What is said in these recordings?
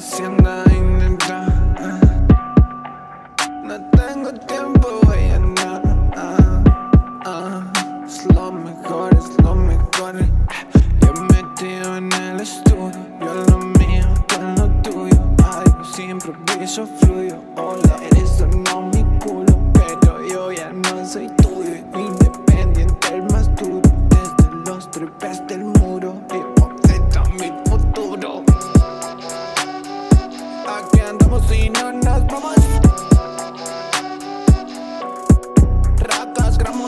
hacienda innata. No tengo tiempo, voy a andar. Es lo mejor, es lo mejor. Yo metido en el estudio, yo lo mío, tú en lo tuyo. Algo sin improviso fluyo. Hola, eres o no mi culo, pero yo ya no soy tuyo. Independiente, el más duro. Desde los tripes del muro, hipócrita mi futuro. Aquí andamos y no nos vamos. Rakas gramos.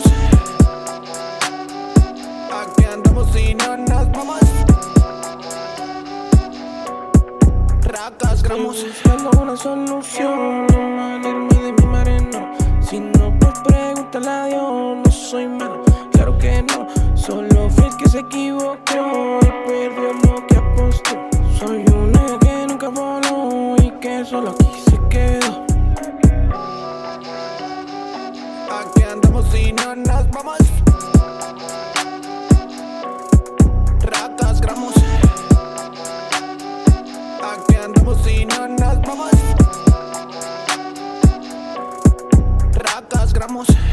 Aquí andamos y no nos vamos. Rakas gramos. Buscando una solución, no alejarme de mi mareno. Si no, pues pregúntale a Dios. No soy malo, claro que no. Solo fue el que se equivocó y perdió lo que apostó. Soy un nega que nunca voló y que solo aquí se quedó. Aquí andamos y no nos vamos. Rakas gramos. Aquí andamos y no nos vamos. Rakas gramos.